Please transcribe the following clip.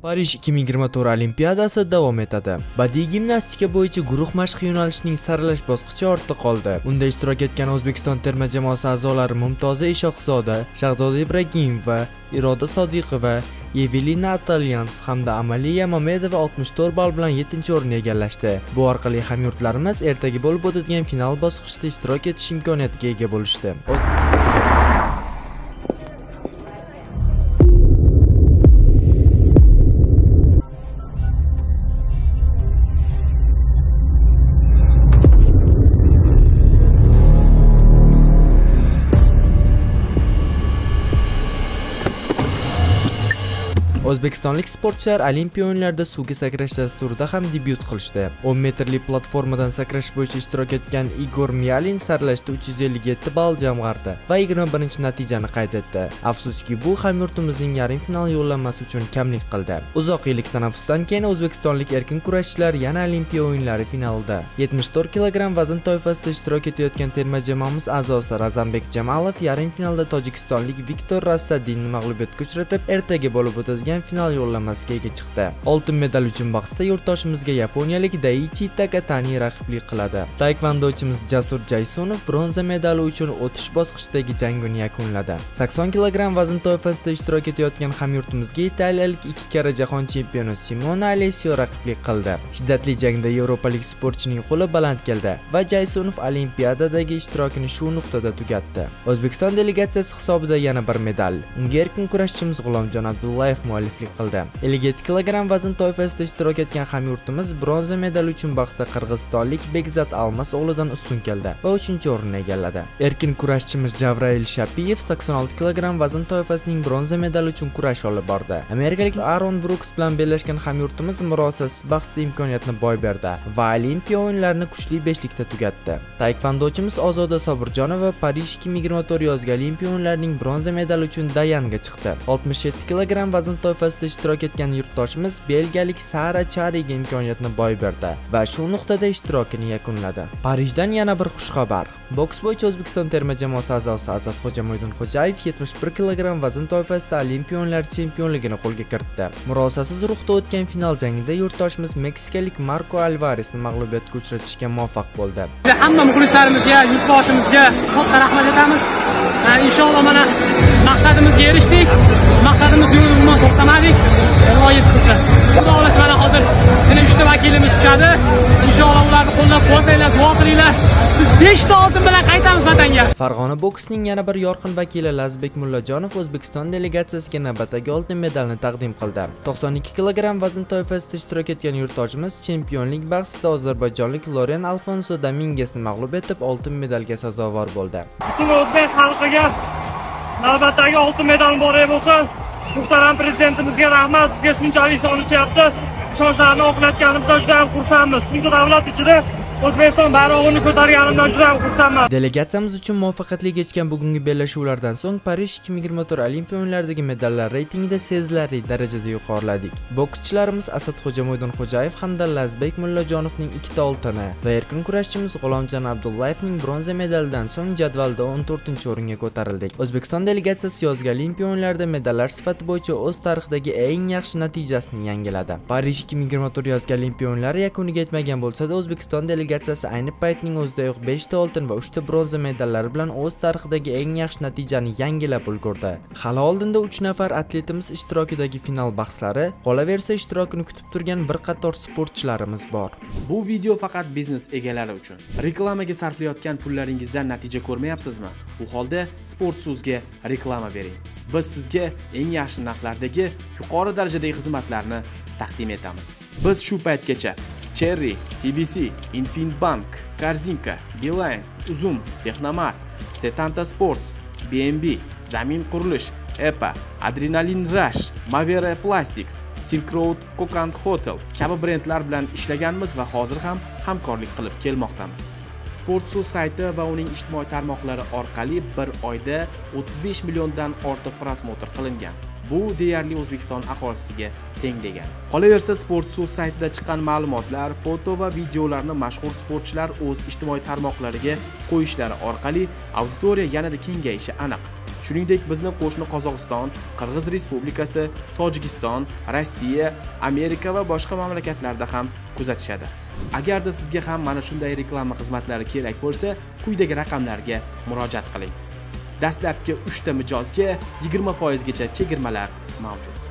Parij 2024 Olimpiadasi davom etadi. Badiiy gimnastika bo'yicha guruh mashq yo'nalishining saralash bosqichi ortda qoldi. Unda ishtirok etgan O'zbekiston terma jamoasi a'zolari Mumtoza Ishoqzoda, Shahzoda Ibragimova, Iroda Sodiqova, Evelina Atalyans hamda Amaliya Mamedova 64 ball bilan 7-o'rinni egallashdi. Bu orqali hamyurtlarimiz ertaga bo'lib o'tadigan final bosqichida ishtirok etish imkoniyatiga ega bo'lishdi. O'zbekistonlik sportchilar Olimpiya o'yinlarida suvga sakrash dasturida ham debyut qilishdi. 10 metrli platformadan sakrash bo'yicha ishtirok etgan Igor Myalin saralashda 357 ball jamg'ardi va 21-natijani qayd etdi. Afsuski, bu hamyurtimizning yarim final yo'llanmasi uchun kamlik qildi. Uzoq yillik tanaffusdan keyin o'zbekistonlik erkin kurashchilar yana Olimpiya o'yinlari finalida. 74 kg vazn toifasida ishtirok etayotgan terma jamoamiz a'zosi Razanbek Jamalov yarim finalda tojikistonlik Viktor Rassadinni mag'lubiyatga uchratib, ertaga bo'lib o'tadigan final yo'llanmasiga ega chiqdi. Oltin medal uchun bahsda yurtdoshimizga yaponiyalik Daichi Takatani raqiblik qiladi. Taekvondochimiz Jasur Jaysonov bronza medali uchun o'tish bosqichidagi jangini yakunladi. 80 kg vazn toifasida ishtirok etayotgan hamyurtimizga italiyalik 2 karra jahon chempioni Simona Alessio raqiblik qildi. Shiddatli jangda yevropalik sportchining qo'li baland keldi va Jaysonov Olimpiadadagi ishtirokini shu nuqtada tugatdi. O'zbekiston delegatsiyasi hisobida yana bir medal. Unga erkin kurashchimiz G'ulomjon Abdullayev mualliflik qildi. 57 kg vazn toifasida ishtirok etgan hamyurtimiz bronza medal uchun bahsda qirg'izistonlik Bekzat Almas-o'g'lidan ustun keldi va 3-o'rinni egalladi. Erkin kurashchimiz Javrail Shapiyev 86 kg vazn toifasining bronza medali uchun kurash olib bordi. Amerikalik Aaron Brooks bilan bellashgan hamyurtimiz murosasiz bahsda imkoniyatni boy berdi va Olimpiya o'yinlarini kuchli 5likda tugatdi. Taekvondochimiz Ozoda Sobirjonova Parij 2024 yozgi Olimpiya o'yinlarining bronza medali uchun Dayanga chiqdi. 67 kg vazn toifasida ishtirok etgan yurtdoshimiz belgiyalik Sara Chariga imkoniyatni boy berdi va shu nuqtada ishtirokini yakunladi. Parijdan yana bir xush xabar. Boks bo'yicha O'zbekiston terma jamoasi a'zosi Azatxo'ja Mo'ydinxo'jayev 71 kg vazn toifasida Olimpiya o'yinlari chempionligini qo'lga kiritdi. Murosasiz ruhda o'tgan final jangida yurtdoshimiz meksikalik Marco Alvaresni mag'lubiyatga uchratishga muvaffaq bo'ldi. Hamma muxlislarimizga, yurtboshimizga katta rahmat aytamiz. Inshaalloh mana maqsadimizga erishdik. Maqsadimiz yo'lida to'xtamadik. G'oyat xursand. Xudo xolasa mana hozir yana 3 ta vakilimiz tushadi. Inshaalloh ularni qo'llab-quvvatlanglar, duo qilinglar. Biz 5 ta oltin bilan qaytamiz vatanga. Farg'ona boksining yana bir yorqin vakili Lazizbek Mullajonov O'zbekiston delegatsiyasiga navbatdagi oltin medalni taqdim qildi. 92 kg vazn toifasida ishtirok etgan yurtdoshimiz chempionlik bahsida ozarbayjonlik Loren Alfonso Dominguezni mag'lub etib, oltin medalga sazovor bo'ldi. Butun o'zbek xalqiga navbatdagi oltin medal muborak bo'lsin. Muhtaram prezidentimizga rahmat, bizga shunchalik ishonishyapti. Ishonchlarni oqlayotganimizdan juda ham xursandmiz. Chunki davlat ichida O'zbekiston bayrog'ini ko'targanimdan juda ham xursandman. Delegatsiyamiz uchun muvaffaqiyatli kechgan bugungi bellashuvlardan so'ng Parij 2024 Olimpiya o'yinlaridagi medallar reytingida sezilarli darajada yuqoriladik. Bokschilarimiz Asadxo'ja Mo'ydinxo'jayev hamda Lazizbek Mullajonovning 2 ta oltini va erkin kurashchimiz G'ulomjon Abdullayevning bronza medalidan so'ng jadvalda 14-o'ringa ko'tarildik. O'zbekiston delegatsiyasi yozgi Olimpiya o'yinlarida medallar sifati bo'yicha o'z tarixidagi eng yaxshi natijasini yangiladi. Parij 2024 yozgi Olimpiya o'yinlari yakuniga yetmagan bo'lsa-da, O'zbekiston delegatsiyasi ayni paytning o'zidayoq 5 ta oltin va 3 ta bronza medallari bilan o'z tarixidagi eng yaxshi natijani yangilab ulgurdi. Hali oldinda 3 nafar atletimiz ishtirokidagi final bahslari, qolaversa ishtirokini kutib turgan bir qator sportchilarimiz bor. Bu video faqat biznes egalari uchun. Reklamaga sarflayotgan pullaringizdan natija ko'rmayapsizmi? Bu holda SportSo'zga reklama bering. Biz sizga eng yaxshi narxlardagi yuqori darajadagi xizmatlarni taqdim etamiz. Biz shu paytgacha Cherry, TBC, Infinbank, Korzinka, Beeline, Uzum, Texnomart, Setanta Sports, BNB, Zamin Qurilish, EPA, Adrenalin Rush, Mavera Plastics, Silk Road, Kokand Hotel kabi brendlar bilan ishlaganmiz va hozir ham hamkorlik qilib kelmoqdamiz. SportSo'z sayti va uning ijtimoiy tarmoqlari orqali bir oyda 35 milliondan ortiq prosmotr qilingan. Bu deyarli O'zbekiston aholisiga teng degani. Qolaversa, SportSo'z saytida chiqqan ma'lumotlar, foto va videolarni mashhur sportchilar o'z ijtimoiy tarmoqlariga qo'yishlari orqali auditoriya yanada kengayishi aniq. Shuningdek, bizni qo'shni Qozog'iston, Qirg'iz Respublikasi, Tojikiston, Rossiya, Amerika va boshqa mamlakatlarda ham kuzatishadi. Agarda sizga ham mana shunday reklama xizmatlari kerak bo'lsa, quyidagi raqamlarga murojaat qiling. Dastlabki 3 ta mijozga 20% gacha chegirmalar mavjud.